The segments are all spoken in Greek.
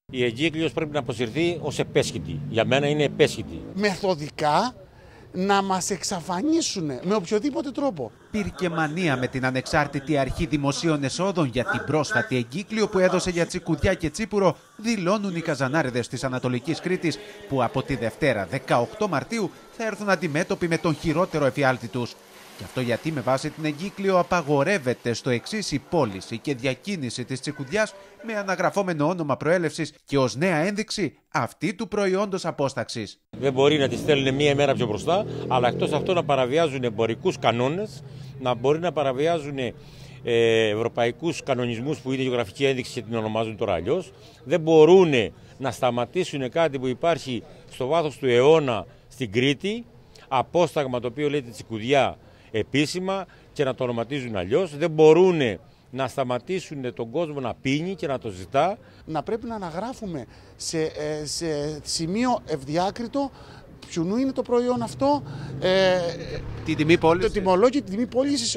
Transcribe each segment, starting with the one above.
Η εγκύκλειος πρέπει να αποσυρθεί ως επέσχυτη. Για μένα είναι επέσχυτη. Μεθοδικά να μας εξαφανίσουν με οποιοδήποτε τρόπο. Πυρκεμανία με την ανεξάρτητη αρχή δημοσίων εσόδων για την πρόσφατη εγκύκλιο που έδωσε για Τσικουδιά και Τσίπουρο, δηλώνουν οι καζανάριδες της Ανατολικής Κρήτης, που από τη Δευτέρα 18 Μαρτίου θα έρθουν αντιμέτωποι με τον χειρότερο εφιάλτη τους. Και αυτό γιατί με βάση την εγκύκλιο απαγορεύεται στο εξής η πώληση και διακίνηση της τσικουδιάς με αναγραφόμενο όνομα προέλευσης και ως νέα ένδειξη αυτή του προϊόντος απόσταξης. Δεν μπορεί να τη στέλνουν μία μέρα πιο μπροστά, αλλά εκτός αυτό να παραβιάζουν εμπορικούς κανόνες, να μπορεί να παραβιάζουν ευρωπαϊκούς κανονισμούς που είναι γεωγραφική ένδειξη και την ονομάζουν τώρα αλλιώς. Δεν μπορούν να σταματήσουν κάτι που υπάρχει στο βάθος του αιώνα στην Κρήτη, απόσταγμα το οποίο λέγεται τσικουδιά επίσημα και να το ονοματίζουν αλλιώς. Δεν μπορούν να σταματήσουν τον κόσμο να πίνει και να το ζητά. Να πρέπει να αναγράφουμε σε σημείο ευδιάκριτο ποιουνού είναι το προϊόν αυτό, την τιμή πώλησης, το τιμολόγιο, την τιμή πώλησης,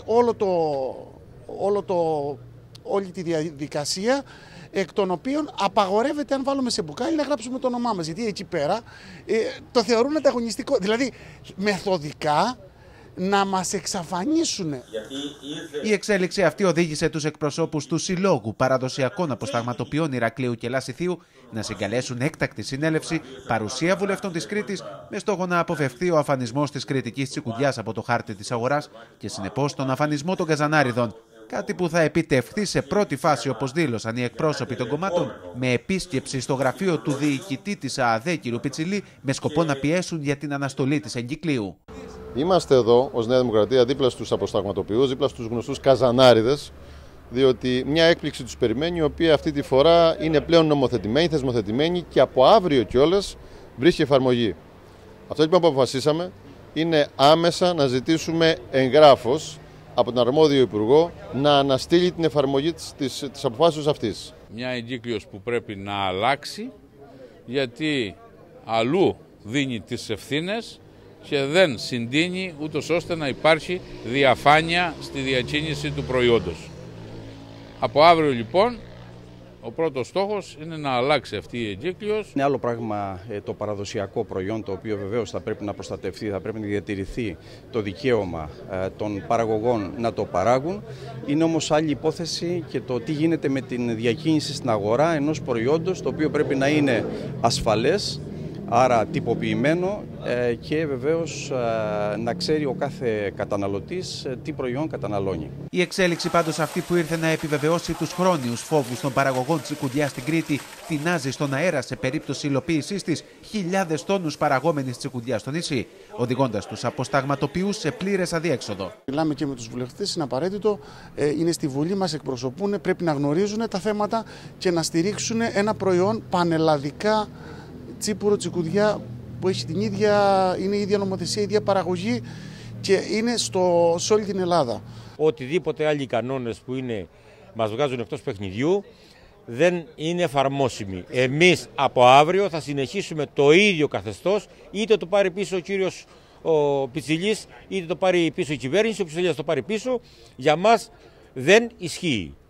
όλη τη διαδικασία, εκ των οποίων απαγορεύεται, αν βάλουμε σε μπουκάλι, να γράψουμε το όνομά μας, γιατί εκεί πέρα το θεωρούν ανταγωνιστικό. Δηλαδή μεθοδικά να μας εξαφανίσουν. Η εξέλιξη αυτή οδήγησε τους εκπροσώπους του Συλλόγου Παραδοσιακών Αποσταγματοποιών Ηρακλείου και Λασιθίου να συγκαλέσουν έκτακτη συνέλευση παρουσία βουλευτών της Κρήτης με στόχο να αποφευθεί ο αφανισμός της κρητικής τσικουδιάς από το χάρτη της αγοράς και συνεπώς τον αφανισμό των καζανάριδων. Κάτι που θα επιτευχθεί σε πρώτη φάση, όπως δήλωσαν οι εκπρόσωποι των κομμάτων, με επίσκεψη στο γραφείο του διοικητή της ΑΑΔ, κ. Πιτσιλή, με σκοπό να πιέσουν για την αναστολή της εγκυκλίου. Είμαστε εδώ ως Νέα Δημοκρατία δίπλα στους αποσταγματοποιούς, δίπλα στους γνωστούς καζανάριδες, διότι μια έκπληξη τους περιμένει, η οποία αυτή τη φορά είναι πλέον νομοθετημένη, θεσμοθετημένη και από αύριο κιόλας βρίσκει εφαρμογή. Αυτό λοιπόν που αποφασίσαμε είναι άμεσα να ζητήσουμε εγγράφος από τον αρμόδιο Υπουργό να αναστείλει την εφαρμογή της αποφάσεως αυτής. Μια εγκύκλειος που πρέπει να αλλάξει, γιατί αλλού δίνει τις ευθύνες και δεν συντείνει ούτως ώστε να υπάρχει διαφάνεια στη διακίνηση του προϊόντος. Από αύριο λοιπόν ο πρώτος στόχος είναι να αλλάξει αυτή η εγκύκλειος. Είναι άλλο πράγμα το παραδοσιακό προϊόν, το οποίο βεβαίως θα πρέπει να προστατευτεί, θα πρέπει να διατηρηθεί το δικαίωμα των παραγωγών να το παράγουν. Είναι όμως άλλη υπόθεση και το τι γίνεται με την διακίνηση στην αγορά ενός προϊόντος, το οποίο πρέπει να είναι ασφαλές, άρα τυποποιημένο και βεβαίως να ξέρει ο κάθε καταναλωτής τι προϊόν καταναλώνει. Η εξέλιξη πάντως αυτή που ήρθε να επιβεβαιώσει τους χρόνιους φόβους των παραγωγών τσικουδιάς στην Κρήτη τεινάζει στον αέρα σε περίπτωση υλοποίησής της χιλιάδες τόνους παραγόμενης τσικουδιάς στο νησί, οδηγώντας τους αποσταγματοποιούς σε πλήρες αδιέξοδο. Μιλάμε και με τους βουλευτές, είναι απαραίτητο, είναι στη Βουλή, μας εκπροσωπούν, πρέπει να γνωρίζουν τα θέματα και να στηρίξουν ένα προϊόν πανελλαδικά τσίπουρο, τσικουδιά, που έχει είναι η ίδια νομοθεσία, η ίδια παραγωγή και είναι σε όλη την Ελλάδα. Οτιδήποτε άλλοι κανόνες που μας βγάζουν εκτός παιχνιδιού δεν είναι εφαρμόσιμοι. Εμείς από αύριο θα συνεχίσουμε το ίδιο καθεστώς, είτε το πάρει πίσω ο κύριος Πιτσιλής, είτε το πάρει πίσω η κυβέρνηση, όποιος θέλει να το πάρει πίσω, για μας δεν ισχύει.